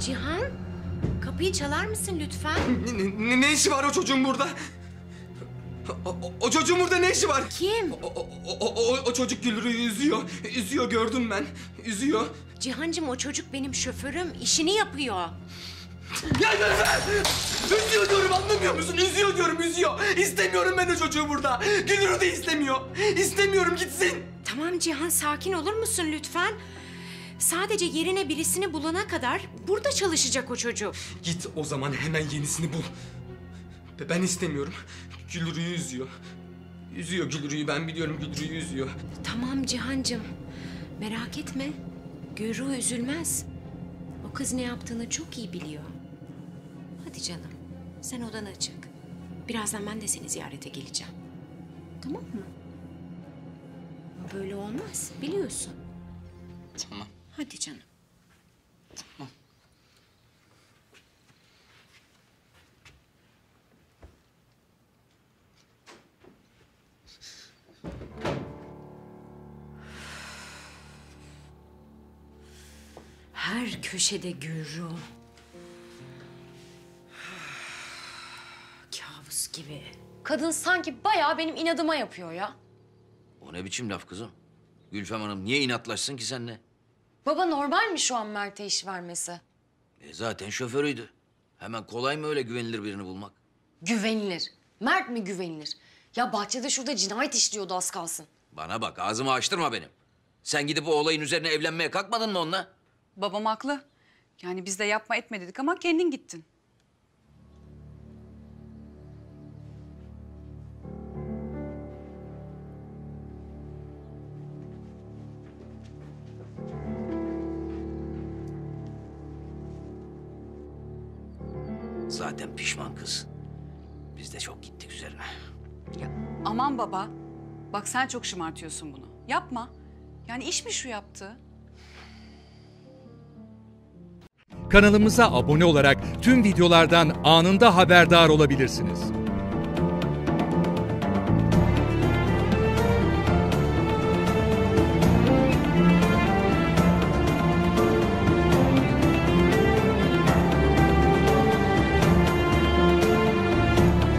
Cihan, kapıyı çalar mısın lütfen? Ne işi var o çocuğun burada? O çocuğun burada ne işi var? Kim? O çocuk Gülru'yu üzüyor. Üzüyor, gördüm ben. Üzüyor. Cihancığım, o çocuk benim şoförüm. İşini yapıyor. Ya Gülfer! Üzüyor diyorum, anlamıyor musun? Üzüyor diyorum, üzüyor. İstemiyorum ben o çocuğu burada. Gülru da istemiyor. İstemiyorum, gitsin. Tamam Cihan, sakin olur musun lütfen? Sadece yerine birisini bulana kadar burada çalışacak o çocuk. Git o zaman, hemen yenisini bul. Ben istemiyorum. Gülru'yu üzüyor. Üzüyor Gülru'yu, ben biliyorum, Gülru'yu üzüyor. Tamam Cihancığım, merak etme. Gürru üzülmez. O kız ne yaptığını çok iyi biliyor. Hadi canım, sen odana çık. Birazdan ben de seni ziyarete geleceğim. Tamam mı? Böyle olmaz, biliyorsun. Tamam. Hadi canım. Tamam. Her köşede Gürru. Kabus gibi. Kadın sanki bayağı benim inadıma yapıyor ya. O ne biçim laf kızım? Gülfem Hanım niye inatlaşsın ki seninle? Baba normal mi şu an Mert'e iş vermesi? Zaten şoförüydü. Hemen kolay mı öyle güvenilir birini bulmak? Güvenilir. Mert mi güvenilir? Ya bahçede şurada cinayet işliyordu az kalsın. Bana bak, ağzımı açtırma benim. Sen gidip o olayın üzerine evlenmeye kalkmadın mı onunla? Babam haklı. Yani biz de yapma etme dedik ama kendin gittin. Zaten pişman kız. Biz de çok gittik üzerine. Ya, aman baba. Bak sen çok şımartıyorsun bunu. Yapma. Yani iş mi şu yaptığı? Kanalımıza abone olarak tüm videolardan anında haberdar olabilirsiniz.